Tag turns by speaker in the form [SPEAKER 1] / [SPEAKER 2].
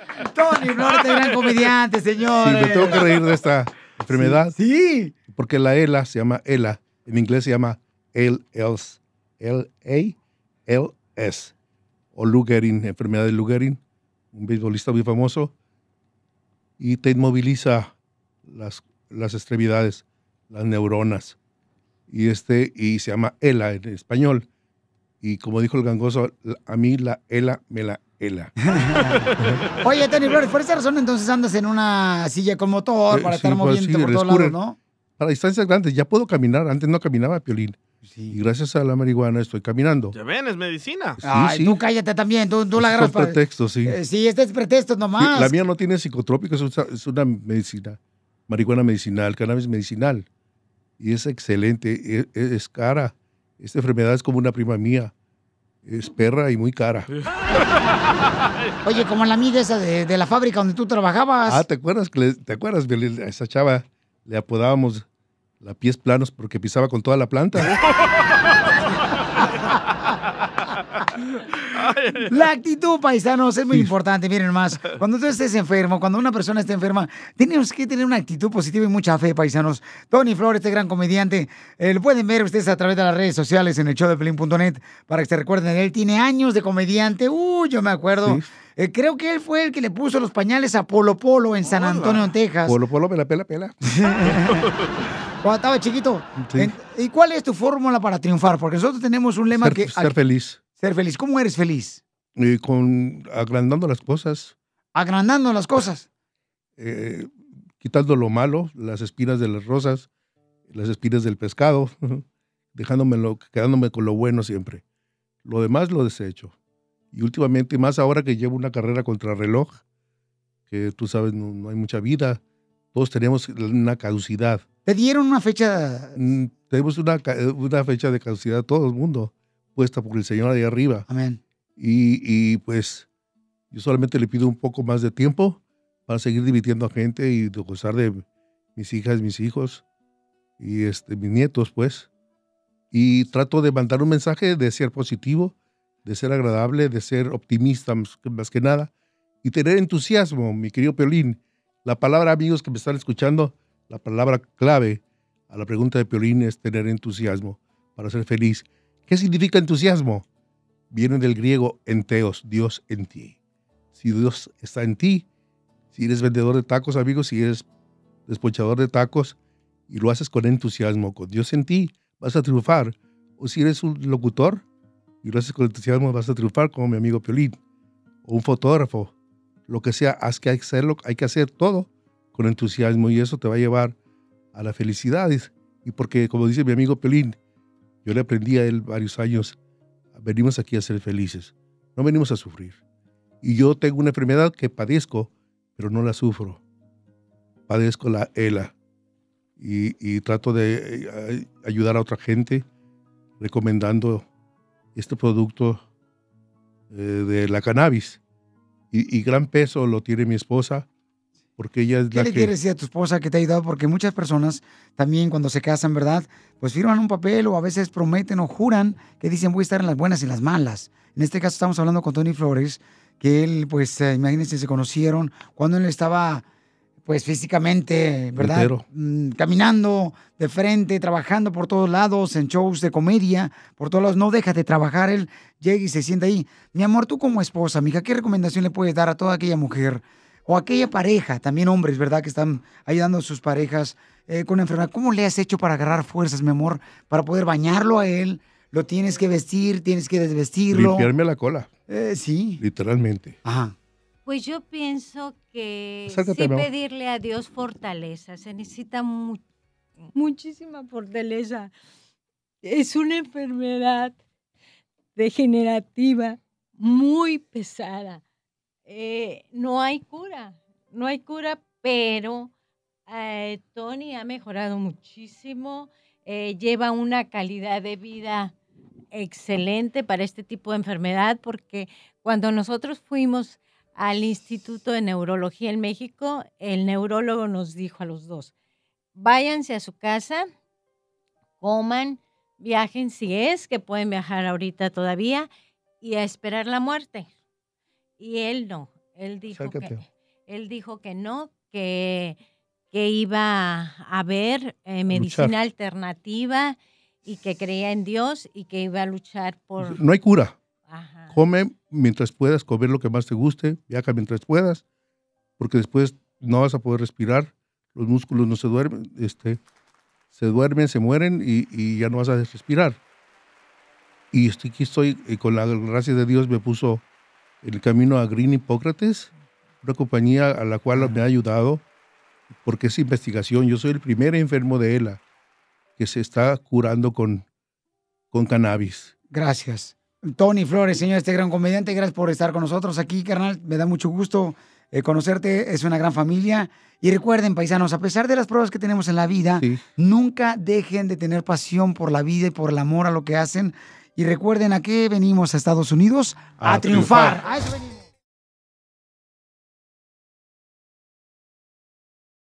[SPEAKER 1] Tony Flores, gran comediante, señor.
[SPEAKER 2] Sí, me tengo que reír de esta enfermedad.
[SPEAKER 1] Sí.
[SPEAKER 2] Porque la ELA se llama ELA. En inglés se llama ALS. L-A-L-S. O Lou Gehrig, enfermedad de Lou Gehrig, un beisbolista muy famoso. Y te inmoviliza las extremidades, las neuronas. Y se llama ELA en español. Y como dijo el gangoso, a mí la ELA me la ELA.
[SPEAKER 1] Oye, Tony Flores, por esa razón entonces andas en una silla con motor para estar moviéndote por todos lados, ¿no?
[SPEAKER 2] Para distancias grandes, ya puedo caminar. Antes no caminaba, Piolín. Sí. Y gracias a la marihuana estoy caminando.
[SPEAKER 3] Ya ven, es medicina.
[SPEAKER 2] Sí,
[SPEAKER 1] Ay,
[SPEAKER 2] sí.
[SPEAKER 1] tú cállate también, tú la agarras
[SPEAKER 2] para... pretextos, sí.
[SPEAKER 1] Sí, este es pretexto nomás.
[SPEAKER 2] Sí, la mía no tiene psicotrópicos, es una medicina, marihuana medicinal, cannabis medicinal. Y es excelente, es cara. Esta enfermedad es como una prima mía. Es perra y muy cara.
[SPEAKER 1] Oye, como la amiga esa de la fábrica donde tú trabajabas.
[SPEAKER 2] Ah, ¿te acuerdas, a esa chava le apodábamos la pies planos porque pisaba con toda la planta?
[SPEAKER 1] La actitud, paisanos, es muy importante. Miren más, cuando tú estés enfermo, cuando una persona esté enferma, tenemos que tener una actitud positiva y mucha fe, paisanos. Tony Flores, este gran comediante, lo pueden ver ustedes a través de las redes sociales en el showdepiolín.net para que se recuerden. Él tiene años de comediante. Yo me acuerdo. Sí. Creo que él fue el que le puso los pañales a Polo Polo en San Antonio, Texas.
[SPEAKER 2] Polo Polo, pela.
[SPEAKER 1] Cuando estaba chiquito.
[SPEAKER 2] Sí.
[SPEAKER 1] ¿Y cuál es tu fórmula para triunfar? Porque nosotros tenemos un lema que...
[SPEAKER 2] Ser feliz.
[SPEAKER 1] Ser feliz. ¿Cómo eres feliz?
[SPEAKER 2] Agrandando las cosas.
[SPEAKER 1] Agrandando las cosas.
[SPEAKER 2] Quitando lo malo, las espinas de las rosas, las espinas del pescado, quedándome con lo bueno siempre. Lo demás lo desecho. Y últimamente, más ahora que llevo una carrera contra reloj, que tú sabes, no hay mucha vida, todos tenemos una caducidad.
[SPEAKER 1] ¿Te dieron una fecha?
[SPEAKER 2] Tenemos una fecha de caducidad, todo el mundo, puesta por el Señor ahí arriba.
[SPEAKER 1] Amén.
[SPEAKER 2] Y pues yo solamente le pido un poco más de tiempo para seguir divirtiendo a gente y de gozar de mis hijas, mis hijos y mis nietos, pues. Y trato de mandar un mensaje de ser positivo, de ser agradable, de ser optimista más que nada y tener entusiasmo, mi querido Piolín. La palabra, amigos que me están escuchando, la palabra clave a la pregunta de Piolín es tener entusiasmo para ser feliz. ¿Qué significa entusiasmo? Viene del griego enteos, Dios en ti. Si Dios está en ti, si eres vendedor de tacos, amigos, si eres despochador de tacos y lo haces con entusiasmo, con Dios en ti, vas a triunfar. O si eres un locutor y lo haces con entusiasmo, vas a triunfar como mi amigo Piolín. O un fotógrafo, lo que sea, hay que hacer todo con entusiasmo y eso te va a llevar a la felicidad. Y porque, como dice mi amigo Piolín, yo le aprendí a él varios años, venimos aquí a ser felices, no venimos a sufrir. Y yo tengo una enfermedad que padezco, pero no la sufro. Padezco la ELA y trato de ayudar a otra gente recomendando este producto de la cannabis. Y gran peso lo tiene mi esposa, porque ella es
[SPEAKER 1] ¿Qué le quieres decir a tu esposa que te ha ayudado? Porque muchas personas también cuando se casan, ¿verdad? Pues firman un papel o a veces prometen o juran que dicen voy a estar en las buenas y en las malas. En este caso estamos hablando con Tony Flores, que él, pues, imagínense, se conocieron cuando él estaba, pues, físicamente, ¿verdad? Caminando de frente, trabajando por todos lados, en shows de comedia, por todos lados. No deja de trabajar, él llega y se sienta ahí. Mi amor, tú como esposa, mija, ¿qué recomendación le puedes dar a toda aquella mujer o aquella pareja, también hombres, ¿verdad?, que están ayudando a sus parejas con enfermedad? ¿Cómo le has hecho para agarrar fuerzas, mi amor, para poder bañarlo a él? Lo tienes que vestir, tienes que desvestirlo.
[SPEAKER 2] Limpiarme la cola.
[SPEAKER 1] Sí.
[SPEAKER 2] Literalmente.
[SPEAKER 1] Ajá.
[SPEAKER 4] Pues yo pienso que
[SPEAKER 2] Acércate,
[SPEAKER 4] sí
[SPEAKER 2] mi amor.
[SPEAKER 4] pedirle a Dios fortaleza. Se necesita muchísima fortaleza. Es una enfermedad degenerativa muy pesada. No hay cura, pero Tony ha mejorado muchísimo, lleva una calidad de vida excelente para este tipo de enfermedad, porque cuando nosotros fuimos al Instituto de Neurología en México, el neurólogo nos dijo a los dos, váyanse a su casa, coman, viajen si es que pueden viajar ahorita todavía y a esperar la muerte. Y él no. Él dijo
[SPEAKER 2] Acércate.
[SPEAKER 4] él dijo que no, que iba a haber medicina alternativa y que creía en Dios y que iba a luchar por...
[SPEAKER 2] No hay cura.
[SPEAKER 4] Ajá.
[SPEAKER 2] Come mientras puedas, comer lo que más te guste, viaja mientras puedas, porque después no vas a poder respirar, los músculos no se duermen, se duermen, se mueren y ya no vas a respirar. Y aquí estoy, con la gracia de Dios me puso en el camino a Green Hipócrates, una compañía a la cual me ha ayudado, porque es investigación. Yo soy el primer enfermo de ELA que se está curando con cannabis.
[SPEAKER 1] Gracias. Tony Flores, señor, este gran comediante, gracias por estar con nosotros aquí, carnal. Me da mucho gusto conocerte, es una gran familia. Y recuerden, paisanos, a pesar de las pruebas que tenemos en la vida, nunca dejen de tener pasión por la vida y por el amor a lo que hacen. Y recuerden, ¿a qué venimos a Estados Unidos? A triunfar. A eso venimos.